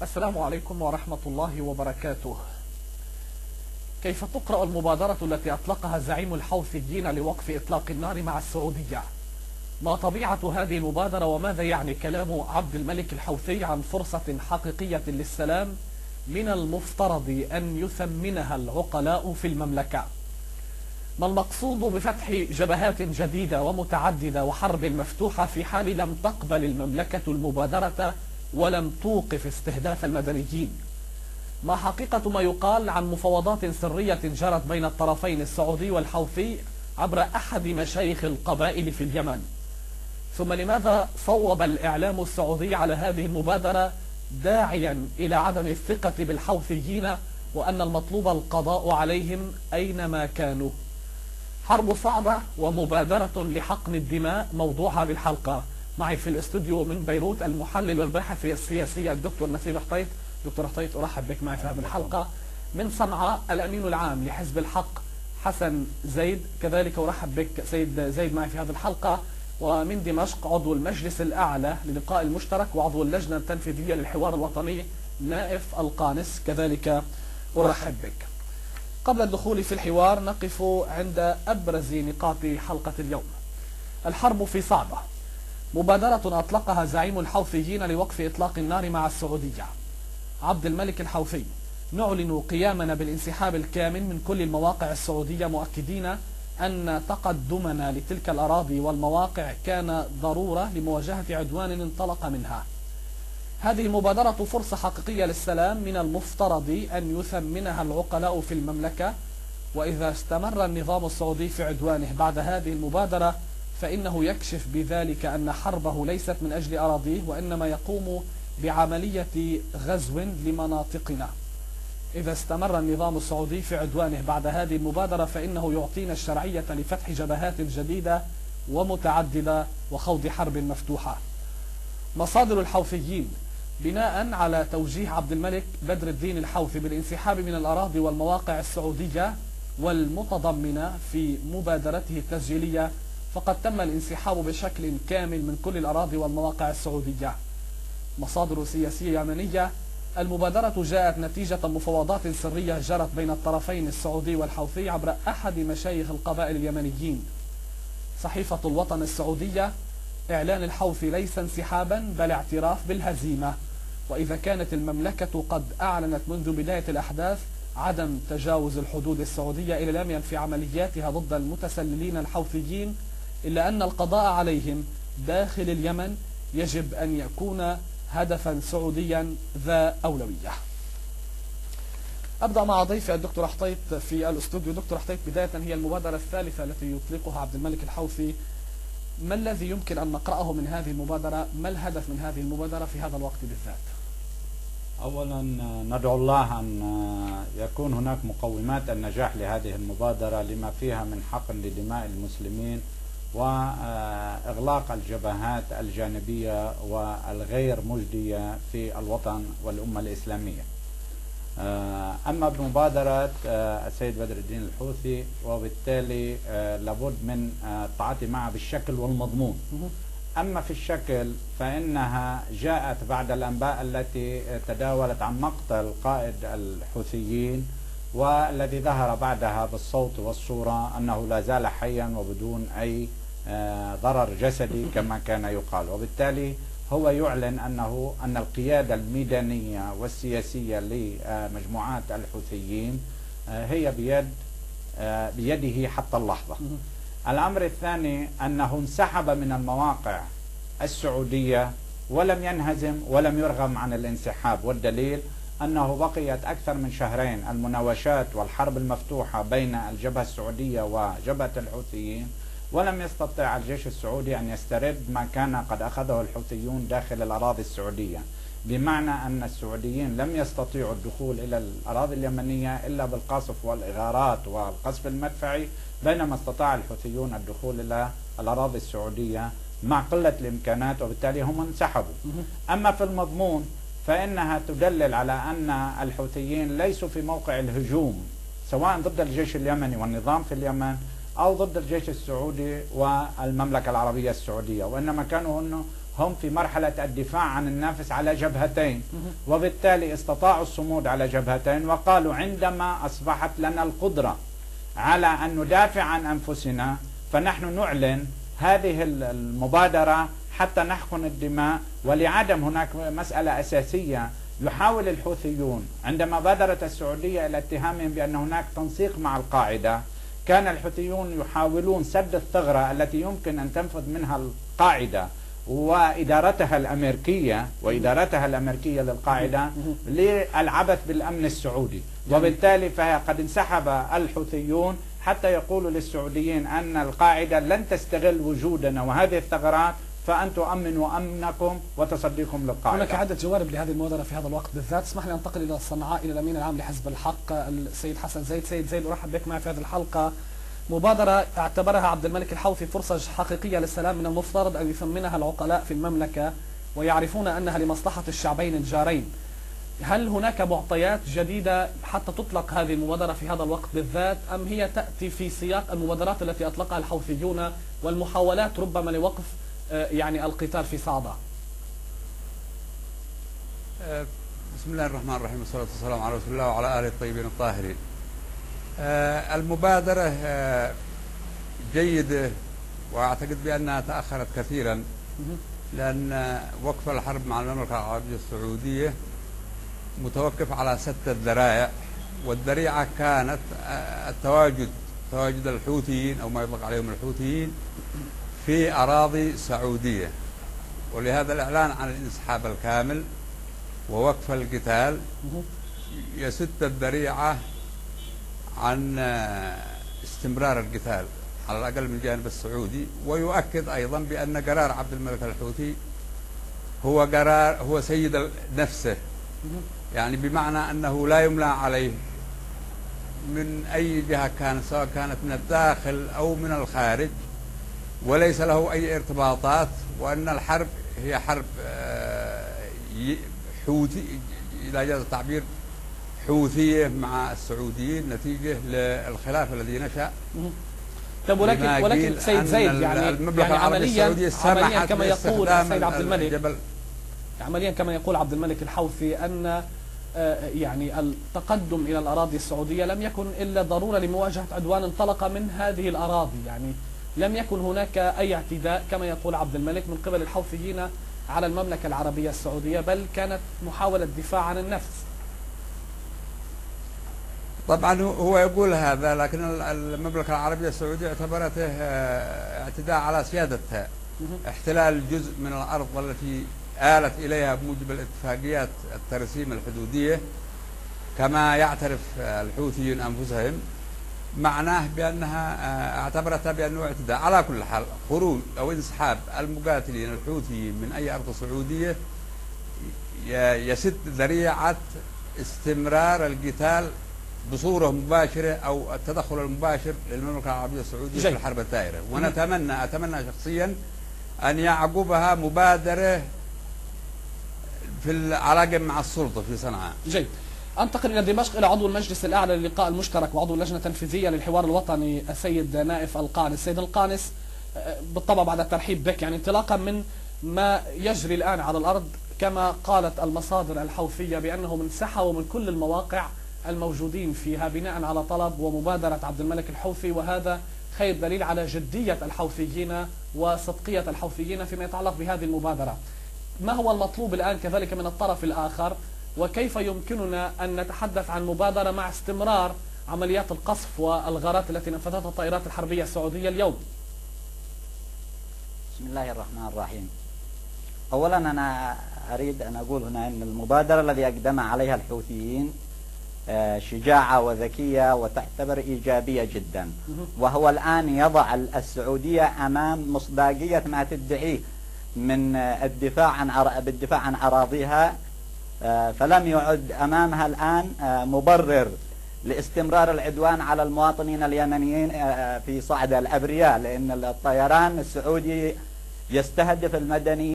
السلام عليكم ورحمة الله وبركاته. كيف تقرأ المبادرة التي أطلقها زعيم الحوثيين لوقف إطلاق النار مع السعودية؟ ما طبيعة هذه المبادرة وماذا يعني كلام عبد الملك الحوثي عن فرصة حقيقية للسلام من المفترض أن يثمنها العقلاء في المملكة؟ ما المقصود بفتح جبهات جديدة ومتعددة وحرب مفتوحة في حال لم تقبل المملكة المبادرة ولم توقف استهداف المدنيين؟ ما حقيقة ما يقال عن مفاوضات سرية جرت بين الطرفين السعودي والحوثي عبر أحد مشايخ القبائل في اليمن؟ ثم لماذا صوب الإعلام السعودي على هذه المبادرة داعيا إلى عدم الثقة بالحوثيين وأن المطلوب القضاء عليهم أينما كانوا؟ حرب صعبة ومبادرة لحقن الدماء موضوعها بالحلقة. معي في الاستوديو من بيروت المحلل والباحث السياسي الدكتور نسيب حطيط. دكتور حطيط، أرحب بك معي في هذه الحلقة. من صنعاء الأمين العام لحزب الحق حسن زيد، كذلك أرحب بك سيد زيد معي في هذه الحلقة. ومن دمشق عضو المجلس الأعلى للقاء المشترك وعضو اللجنة التنفيذية للحوار الوطني نائف القانس، كذلك أرحب بك. قبل الدخول في الحوار نقف عند أبرز نقاط حلقة اليوم. الحرب في صعبة، مبادرة أطلقها زعيم الحوثيين لوقف إطلاق النار مع السعودية. عبد الملك الحوثي: نعلن قيامنا بالانسحاب الكامل من كل المواقع السعودية، مؤكدين أن تقدمنا لتلك الأراضي والمواقع كان ضرورة لمواجهة عدوان انطلق منها. هذه المبادرة فرصة حقيقية للسلام من المفترض أن يثمنها العقلاء في المملكة، وإذا استمر النظام السعودي في عدوانه بعد هذه المبادرة فإنه يكشف بذلك أن حربه ليست من أجل أراضيه، وإنما يقوم بعملية غزو لمناطقنا. إذا استمر النظام السعودي في عدوانه بعد هذه المبادرة فإنه يعطينا الشرعية لفتح جبهات جديدة ومتعددة وخوض حرب مفتوحة. مصادر الحوثيين: بناء على توجيه عبد الملك بدر الدين الحوثي بالانسحاب من الأراضي والمواقع السعودية والمتضمنة في مبادرته التسجيلية، فقد تم الانسحاب بشكل كامل من كل الأراضي والمواقع السعودية. مصادر سياسية يمنية: المبادرة جاءت نتيجة مفاوضات سرية جرت بين الطرفين السعودي والحوثي عبر أحد مشايخ القبائل اليمنيين. صحيفة الوطن السعودية: إعلان الحوثي ليس انسحابا بل اعتراف بالهزيمة. وإذا كانت المملكة قد أعلنت منذ بداية الأحداث عدم تجاوز الحدود السعودية إلى اليمن في عملياتها ضد المتسللين الحوثيين، إلا أن القضاء عليهم داخل اليمن يجب أن يكون هدفا سعوديا ذا أولوية. أبدأ مع ضيفي الدكتور حطيط في الاستوديو. دكتور حطيط، بداية هي المبادرة الثالثة التي يطلقها عبد الملك الحوثي، ما الذي يمكن أن نقرأه من هذه المبادرة؟ ما الهدف من هذه المبادرة في هذا الوقت بالذات؟ أولا ندعو الله أن يكون هناك مقومات النجاح لهذه المبادرة لما فيها من حقن لدماء المسلمين وإغلاق الجبهات الجانبية والغير مجدية في الوطن والأمة الإسلامية. أما بمبادرة السيد بدر الدين الحوثي وبالتالي لابد من التعاطي معها بالشكل والمضمون. أما في الشكل فإنها جاءت بعد الأنباء التي تداولت عن مقتل قائد الحوثيين، والذي ظهر بعدها بالصوت والصورة أنه لا زال حيا وبدون أي ضرر جسدي كما كان يقال. وبالتالي هو يعلن أن القيادة الميدانية والسياسية لمجموعات الحوثيين هي بيده حتى اللحظة. الأمر الثاني أنه انسحب من المواقع السعودية ولم ينهزم ولم يرغم عن الانسحاب، والدليل أنه بقيت أكثر من شهرين المناوشات والحرب المفتوحة بين الجبهة السعودية وجبهة الحوثيين، ولم يستطع الجيش السعودي أن يسترد ما كان قد أخذه الحوثيون داخل الأراضي السعودية، بمعنى أن السعوديين لم يستطيعوا الدخول إلى الأراضي اليمنية إلا بالقصف والإغارات والقصف المدفعي، بينما استطاع الحوثيون الدخول إلى الأراضي السعودية مع قلة الإمكانات، وبالتالي هم انسحبوا. أما في المضمون فإنها تدلل على أن الحوثيين ليسوا في موقع الهجوم سواء ضد الجيش اليمني والنظام في اليمن أو ضد الجيش السعودي والمملكة العربية السعودية، وإنما كانوا هم في مرحلة الدفاع عن النفس على جبهتين، وبالتالي استطاعوا الصمود على جبهتين، وقالوا عندما أصبحت لنا القدرة على أن ندافع عن أنفسنا فنحن نعلن هذه المبادرة حتى نحقن الدماء. ولعدم هناك مسألة أساسية، يحاول الحوثيون عندما بادرت السعودية إلى اتهامهم بأن هناك تنسيق مع القاعدة، كان الحوثيون يحاولون سد الثغرة التي يمكن أن تنفذ منها القاعدة وإدارتها الأمريكية للقاعدة للعبث بالأمن السعودي. وبالتالي فقد انسحب الحوثيون حتى يقولوا للسعوديين أن القاعدة لن تستغل وجودنا وهذه الثغرات، فأنتم أمنوا أمنكم وتصديكم للقاعدة. هناك عدة جوانب لهذه المبادرة في هذا الوقت بالذات. اسمح لي أنتقل إلى صنعاء إلى الأمين العام لحزب الحق السيد حسن زيد. سيد زيد، أرحب بك معي في هذه الحلقة. مبادرة اعتبرها عبد الملك الحوثي فرصة حقيقية للسلام، من المفترض أن يثمنها العقلاء في المملكة ويعرفون أنها لمصلحة الشعبين الجارين. هل هناك معطيات جديدة حتى تطلق هذه المبادرة في هذا الوقت بالذات، أم هي تأتي في سياق المبادرات التي أطلقها الحوثيون والمحاولات ربما لوقف يعني القتال في صعدة؟ بسم الله الرحمن الرحيم، والصلاة والسلام على رسول الله وعلى آله الطيبين الطاهرين. المبادرة جيدة، وأعتقد بأنها تأخرت كثيرا، لأن وقف الحرب مع المملكة العربية السعودية متوقف على 6 ذرائع، والذريعة كانت تواجد الحوثيين أو ما يطلق عليهم الحوثيين في أراضي سعودية، ولهذا الإعلان عن الانسحاب الكامل ووقف القتال يسد الذريعة عن استمرار القتال على الأقل من الجانب السعودي، ويؤكد أيضا بأن قرار عبد الملك الحوثي هو سيد نفسه، يعني بمعنى أنه لا يملى عليه من أي جهة كانت، سواء كانت من الداخل أو من الخارج، وليس له أي ارتباطات، وأن الحرب هي حرب حوثي إذا جاز التعبير حوثية مع السعوديين نتيجة للخلاف الذي نشأ. طب ولكن سيد زيد، يعني عمليا كما يقول السيد عبد الملك، عمليا كما يقول عبد الملك الحوثي أن يعني التقدم إلى الأراضي السعودية لم يكن إلا ضرورة لمواجهة عدوان انطلق من هذه الأراضي، يعني لم يكن هناك أي اعتداء كما يقول عبد الملك من قبل الحوثيين على المملكة العربية السعودية، بل كانت محاولة دفاع عن النفس. طبعا هو يقول هذا، لكن المملكة العربية السعودية اعتبرته اعتداء على سيادتها، احتلال جزء من الأرض التي آلت إليها بموجب الاتفاقيات الترسيم الحدودية كما يعترف الحوثيين أنفسهم، معناه بأنها اعتبرتها بأنه اعتداء. على كل حال، خروج أو انسحاب المقاتلين الحوثيين من أي أرض سعودية يسد ذريعة استمرار القتال بصورة مباشرة أو التدخل المباشر للمملكة العربية السعودية في الحرب الدائرة. أتمنى شخصيا أن يعقبها مبادرة في العلاقة مع السلطة في صنعاء. جيد. أنتقل إلى دمشق إلى عضو المجلس الأعلى للقاء المشترك وعضو اللجنة التنفيذية للحوار الوطني السيد نائف القانس. السيد القانس، بالطبع بعد الترحيب بك، يعني انطلاقا من ما يجري الآن على الأرض، كما قالت المصادر الحوثية بأنهم انسحبوا من كل المواقع الموجودين فيها بناء على طلب ومبادرة عبد الملك الحوثي، وهذا خير دليل على جدية الحوثيين وصدقية الحوثيين فيما يتعلق بهذه المبادرة. ما هو المطلوب الآن كذلك من الطرف الآخر، وكيف يمكننا أن نتحدث عن مبادرة مع استمرار عمليات القصف والغارات التي نفذتها الطائرات الحربية السعودية اليوم؟ بسم الله الرحمن الرحيم. أولا أنا أريد أن أقول هنا أن المبادرة التي أقدم عليها الحوثيين شجاعة وذكية وتعتبر إيجابية جدا، وهو الآن يضع السعودية أمام مصداقية ما تدعيه من بالدفاع عن أراضيها، فلم يعد أمامها الآن مبرر لاستمرار العدوان على المواطنين اليمنيين في صعدة الأبرياء، لأن الطيران السعودي يستهدف المدنيين